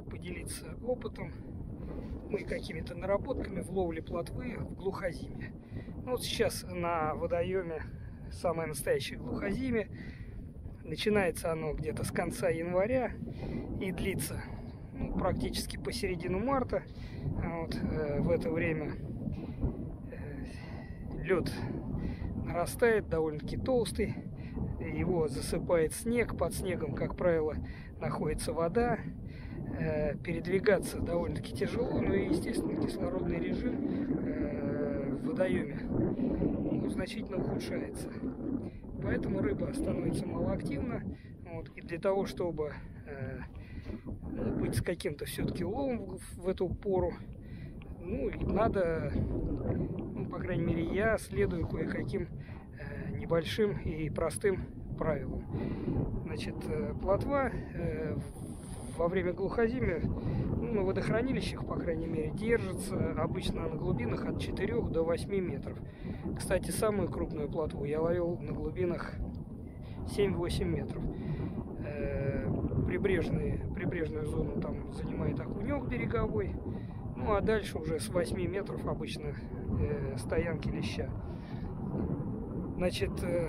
поделиться опытом и какими-то наработками в ловле плотвы в глухозиме. Ну, вот сейчас на водоеме самое настоящее глухозиме. Начинается оно где-то с конца января и длится практически по середину марта. Вот, в это время лед нарастает, довольно-таки толстый. Его засыпает снег. Под снегом, как правило, находится вода. Передвигаться довольно-таки тяжело, но и, естественно, кислородный режим в водоеме значительно ухудшается. Поэтому рыба становится малоактивна. Вот, и для того, чтобы быть с каким-то все-таки уловом в эту пору, надо, по крайней мере, я следую кое-каким небольшим и простым правилам. Значит, плотва во время глухозимия на водохранилищах, по крайней мере, держится обычно на глубинах от 4 до 8 метров. Кстати, самую крупную плотву я ловил на глубинах 7-8 метров. Прибрежную зону там занимает окунек береговой. Ну а дальше уже с 8 метров обычно стоянки леща. Значит,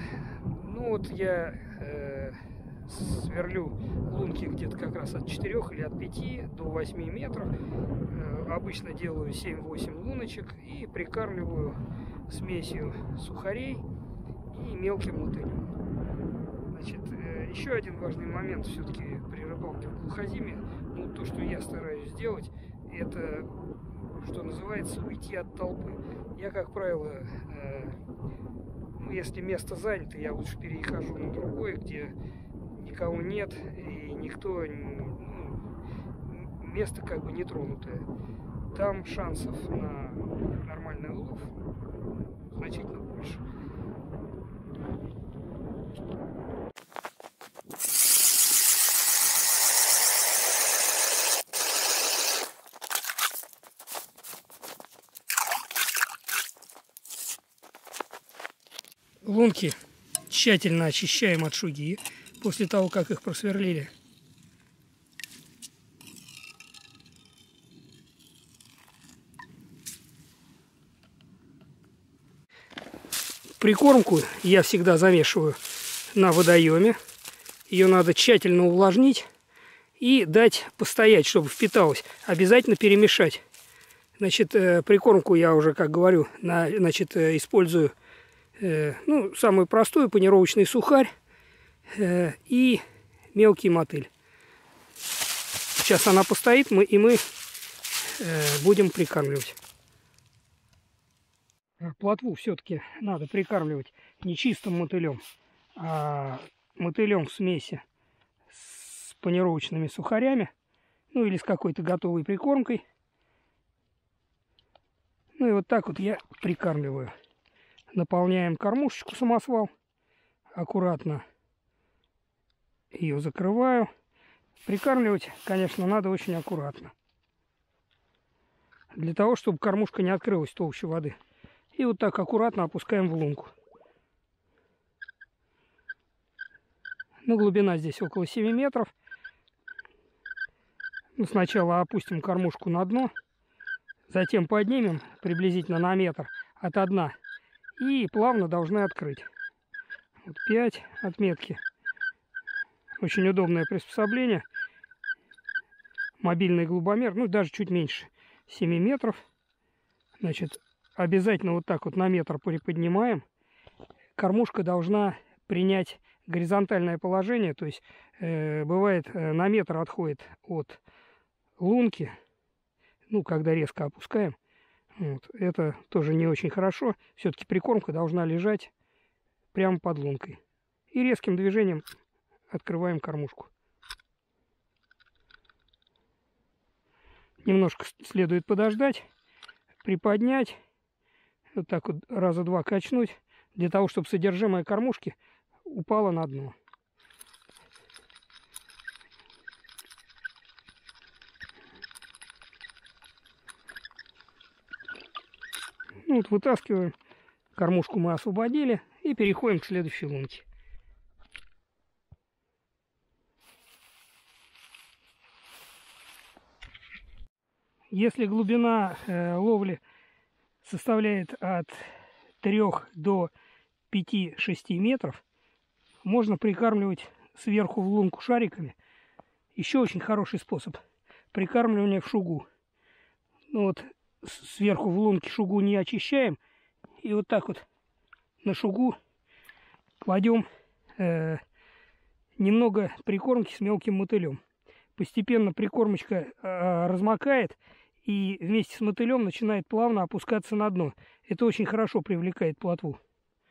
я сверлю лунки где-то как раз от 4 или от 5 до 8 метров. Обычно делаю 7-8 луночек и прикармливаю смесью сухарей и мелким мотылем. Значит, еще один важный момент все-таки при рыбалке в глухозиме, то, что я стараюсь сделать, это, что называется, уйти от толпы. Я, как правило, если место занято, я лучше перехожу на другое, где никого нет и никто, место как бы не тронутое. Там шансов на нормальный улов значительно больше. Лунки тщательно очищаем от шуги после того, как их просверлили. Прикормку я всегда замешиваю на водоеме. Ее надо тщательно увлажнить и дать постоять, чтобы впиталось. Обязательно перемешать. Значит, прикормку я уже, как говорю, использую самую простую, панировочный сухарь и мелкий мотыль. Сейчас она постоит, мы будем прикармливать. Плотву все-таки надо прикармливать не чистым мотылем, а мотылем в смеси с панировочными сухарями, или с какой-то готовой прикормкой. И вот так вот я прикармливаю. Наполняем кормушечку самосвал. Аккуратно ее закрываю. Прикармливать, конечно, надо очень аккуратно. Для того, чтобы кормушка не открылась толще воды. И вот так аккуратно опускаем в лунку. Глубина здесь около 7 метров. Сначала опустим кормушку на дно. Затем поднимем приблизительно на метр от дна. И плавно должны открыть. Вот 5 отметки. Очень удобное приспособление. Мобильный глубомер, даже чуть меньше 7 метров. Значит, обязательно вот так вот на метр приподнимаем. Кормушка должна принять горизонтальное положение. То есть, бывает, на метр отходит от лунки. Когда резко опускаем. Это тоже не очень хорошо. Все-таки прикормка должна лежать прямо под лункой. И резким движением открываем кормушку. Немножко следует подождать, приподнять, вот так вот раза два качнуть, для того, чтобы содержимое кормушки упало на дно. Вытаскиваем. Кормушку мы освободили и переходим к следующей лунке. Если глубина ловли составляет от 3 до 5-6 метров, можно прикармливать сверху в лунку шариками. Еще очень хороший способ прикармливания в шугу. Ну вот сверху в лунке шугу не очищаем, и вот так вот на шугу кладем немного прикормки с мелким мотылем. Постепенно прикормочка размокает и вместе с мотылем начинает плавно опускаться на дно. Это очень хорошо привлекает плотву.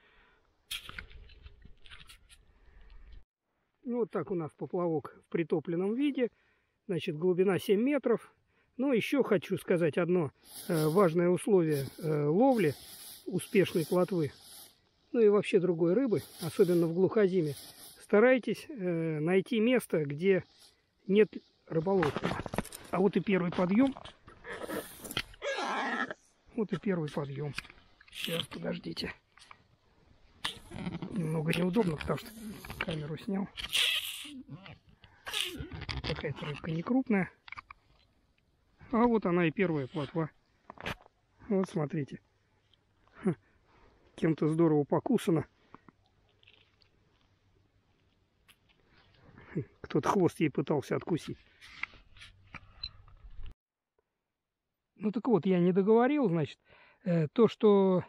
Вот так у нас поплавок в притопленном виде. Значит, глубина 7 метров. Но еще хочу сказать одно важное условие ловли успешной плотвы, ну и вообще другой рыбы, особенно в глухозиме. Старайтесь найти место, где нет рыболовства. А вот и первый подъем. Вот и первый подъем. Сейчас, подождите. Немного неудобно, потому что камеру снял. Какая-то рыбка не крупная. А вот она и первая плотва. Вот смотрите. Кем-то здорово покусана. Кто-то хвост ей пытался откусить. Ну так вот, я не договорил, значит. То, что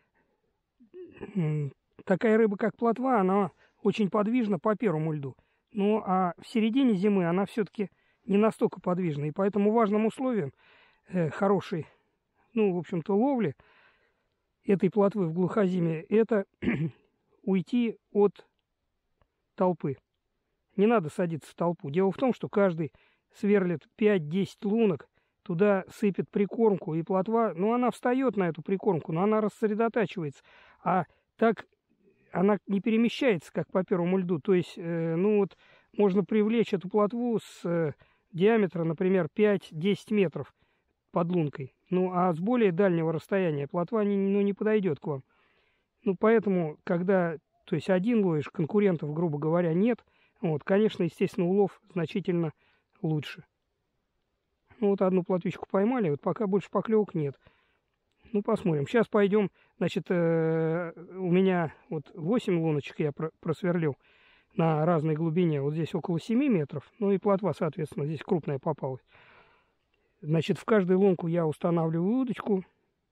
такая рыба, как плотва, она очень подвижна по первому льду. Ну а в середине зимы она все-таки не настолько подвижна. И поэтому важным условием хорошей, ну, в общем-то, ловли этой плотвы в глухозиме, это уйти от толпы. Не надо садиться в толпу. Дело в том, что каждый сверлит 5-10 лунок, туда сыпет прикормку, и плотва, ну, она встает на эту прикормку, но она рассредотачивается. А так она не перемещается, как по первому льду. То есть, ну, вот можно привлечь эту плотву с диаметра, например, 5-10 метров под лункой. Ну, а с более дальнего расстояния плотва не подойдет к вам. Ну, поэтому, когда, то есть, один ловишь, конкурентов, грубо говоря, нет, вот, конечно, естественно, улов значительно лучше. Ну, вот одну плотвичку поймали, вот пока больше поклевок нет. Ну, посмотрим. Сейчас пойдем, значит, у меня вот 8 луночек я просверлил на разной глубине. Вот здесь около 7 метров, ну и плотва, соответственно, здесь крупная попалась. Значит, в каждую лунку я устанавливаю удочку.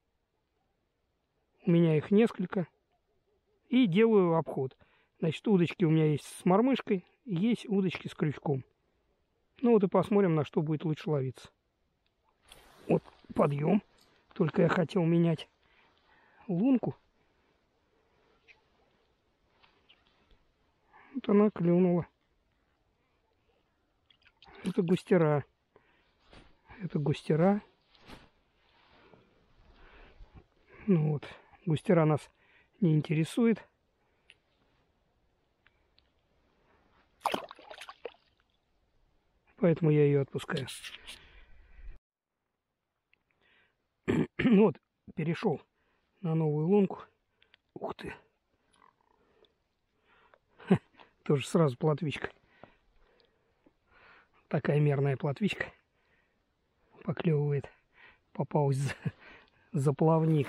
У меня их несколько. И делаю обход. Значит, удочки у меня есть с мормышкой, есть удочки с крючком. Ну вот и посмотрим, на что будет лучше ловиться. Вот подъем. Только я хотел менять лунку. Вот она клюнула. Это густера. Это густера. Ну вот, густера нас не интересует. Поэтому я ее отпускаю. Ну вот, перешел на новую лунку. Ух ты. Тоже сразу плотвичка. Такая мерная плотвичка. Поклевывает. Попалась за плавник.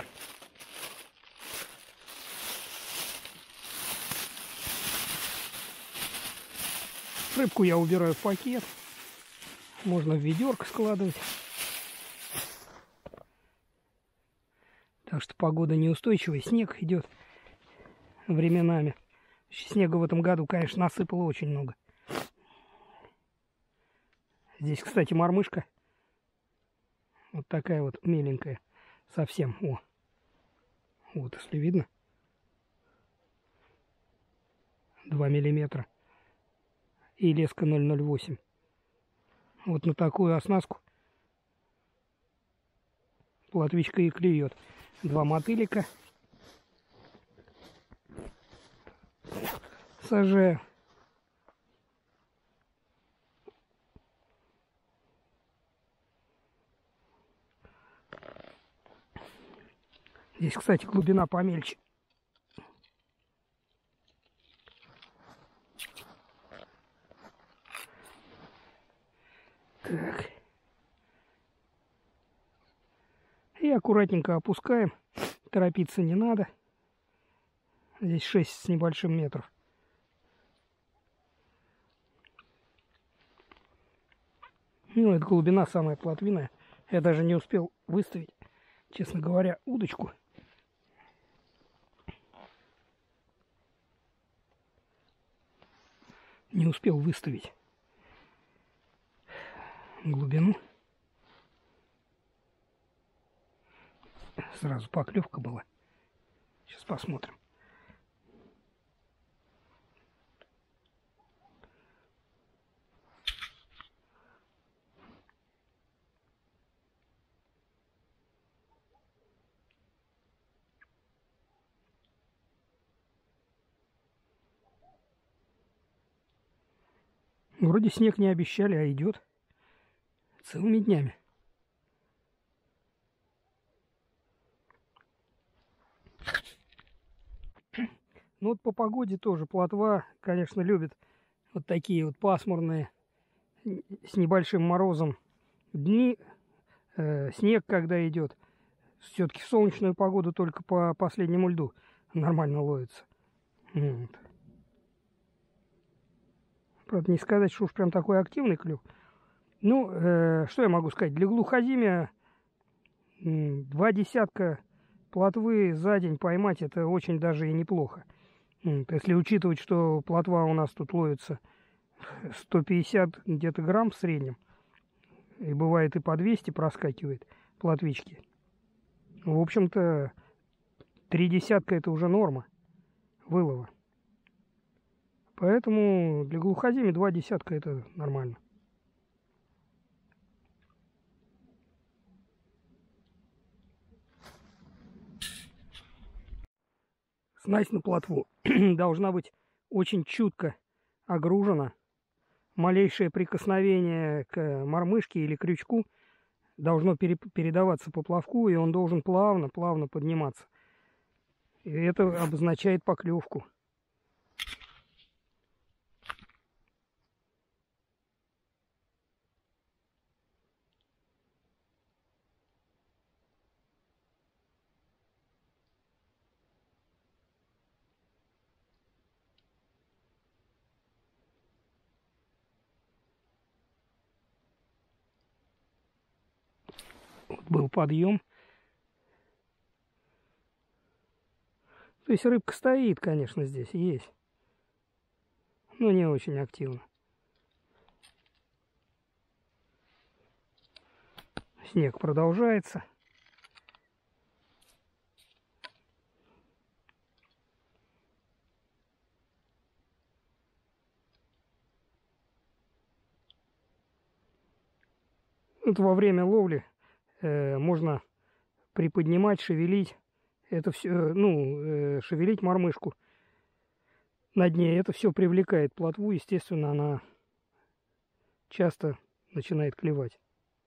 Рыбку я убираю в пакет. Можно в ведерко складывать. Так что погода неустойчивая. Снег идет временами. Снега в этом году, конечно, насыпало очень много. Здесь, кстати, мормышка. Вот такая вот меленькая. Совсем. О. Вот, если видно. 2 миллиметра. И леска 0,08. Вот на такую оснастку плотвичка и клюет. 2 мотылика. Сажаю. Здесь, кстати, глубина помельче. Так. аккуратненько опускаем. Торопиться не надо. Здесь 6 с небольшим метров. Ну, это глубина самая плотвинная. Я даже не успел выставить, честно говоря, удочку. Не успел выставить глубину. Сразу поклевка была. Сейчас посмотрим. Вроде снег не обещали, а идет целыми днями. Ну вот по погоде тоже плотва, конечно, любит вот такие вот пасмурные, с небольшим морозом дни. Снег когда идет, все-таки в солнечную погоду только по последнему льду нормально ловится. Вот. Правда, не сказать, что уж прям такой активный клюв. Ну, что я могу сказать? Для глухозимия 2 десятка плотвы за день поймать — это очень даже и неплохо. Если учитывать, что плотва у нас тут ловится 150 где-то грамм в среднем, и бывает и по 200 проскакивает плотвички. В общем-то, 3 десятка — это уже норма вылова. Поэтому для глухозимия 2 десятка — это нормально. Снасть на плотву должна быть очень чутко огружена. Малейшее прикосновение к мормышке или крючку должно передаваться по плавку, и он должен плавно подниматься. И это обозначает поклевку. Вот был подъем. То есть рыбка стоит, конечно, здесь есть, но не очень активно. Снег продолжается. Вот во время ловли можно приподнимать, шевелить. Это все, шевелить мормышку на дне. Это все привлекает плотву. Естественно, она часто начинает клевать.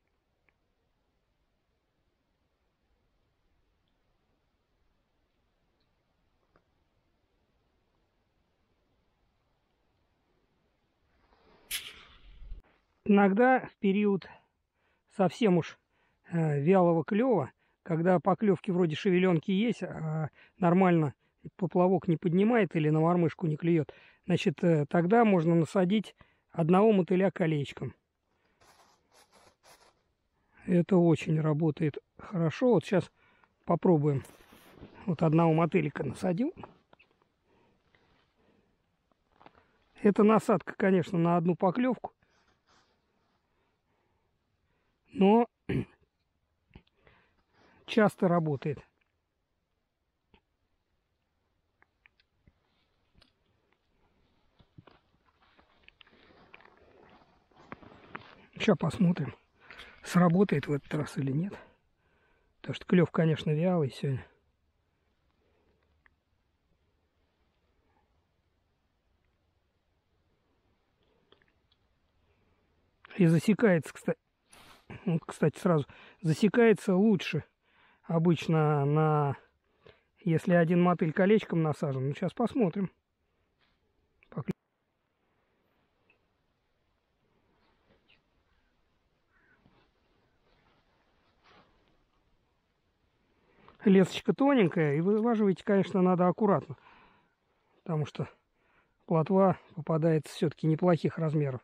Иногда в период совсем уж вялого клёва, когда поклевки вроде шевеленки есть, а нормально поплавок не поднимает или на мормышку не клюет, значит, тогда можно насадить одного мотыля колечком. Это очень работает хорошо. Вот сейчас попробуем. Вот одного мотылика насадил. Это насадка, конечно, на одну поклевку, но часто работает. Сейчас посмотрим, сработает в этот раз или нет. Потому что клев, конечно, вялый сегодня. И засекается, кстати, сразу засекается лучше обычно если один мотыль колечком насажен. Ну, сейчас посмотрим. Лесочка тоненькая, и вываживать, конечно, надо аккуратно, потому что плотва попадается все-таки неплохих размеров.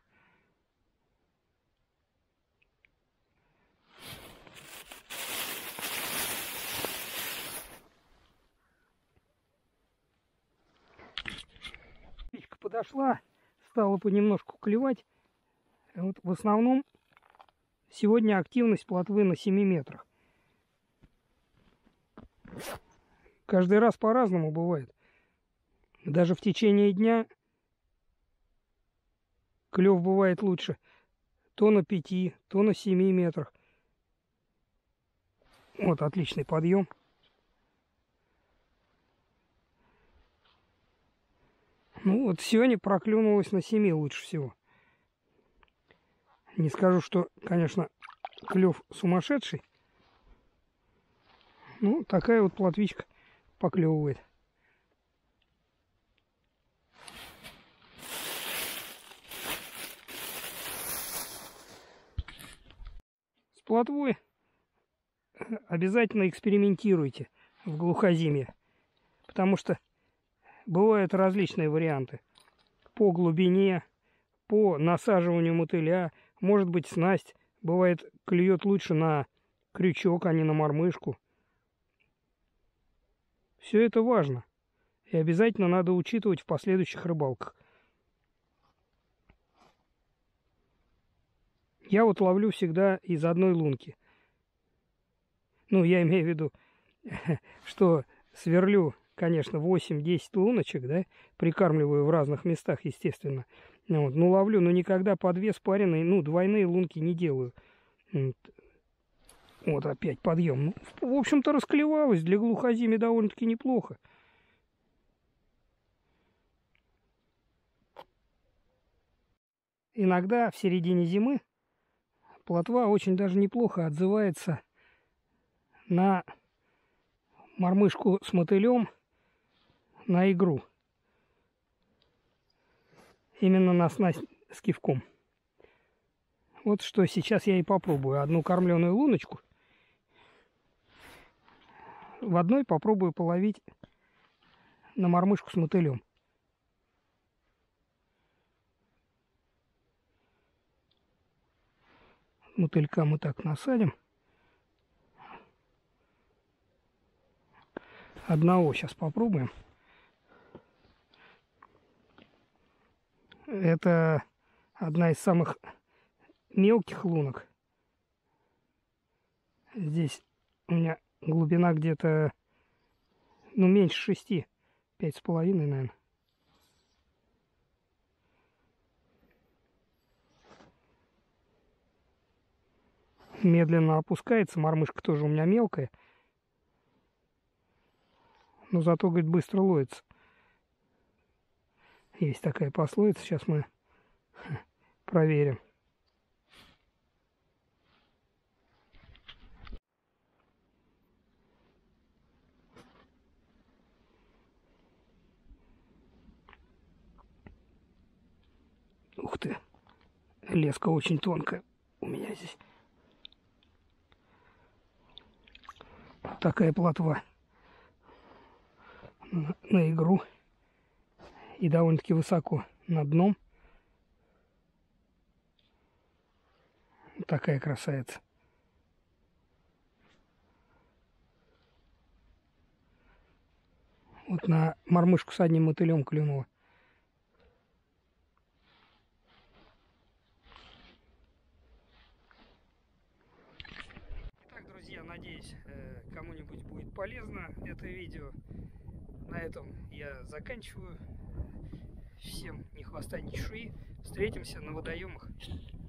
Птичка подошла, стала понемножку клевать. Вот в основном сегодня активность плотвы на 7 метрах. Каждый раз по-разному бывает. Даже в течение дня клев бывает лучше то на 5, то на 7 метрах. Вот отличный подъем. Ну вот сегодня проклюнулось на 7 лучше всего. Не скажу, что, конечно, клев сумасшедший. Ну, такая вот плотвичка поклевывает. С плотвой обязательно экспериментируйте в глухозимье, потому что бывают различные варианты. По глубине, по насаживанию мотыля, может быть, снасть бывает клюет лучше на крючок, а не на мормышку. Все это важно и обязательно надо учитывать в последующих рыбалках. Я вот ловлю всегда из одной лунки. Ну, я имею в виду, что сверлю, конечно, 8-10 луночек, да, прикармливаю в разных местах, естественно. Вот, ну, ловлю, но никогда по 2 спаренные, ну, двойные лунки не делаю. Вот опять подъем. Ну, в общем-то, расклевалось. Для глухозимья довольно-таки неплохо. Иногда в середине зимы плотва очень даже неплохо отзывается на мормышку с мотылем, на игру. Именно на снасть с кивком. Вот что сейчас я и попробую. Одну кормленую луночку. В одной попробую половить на мормышку с мотылем. Мотылька мы так насадим. Одного сейчас попробуем. Это одна из самых мелких лунок. Здесь у меня глубина где-то, ну, меньше 6, 5,5, наверное. Медленно опускается, мормышка тоже у меня мелкая. Но зато, говорит, быстро ловится. Есть такая пословица, сейчас мы проверим. Ух ты, леска очень тонкая у меня здесь. Такая плотва на игру и довольно-таки высоко над дном. Такая красавица. Вот на мормышку с одним мотылем клюнула. Итак, друзья, надеюсь, кому-нибудь будет полезно это видео. На этом я заканчиваю. Всем ни хвоста, ни чешуи. Встретимся на водоемах.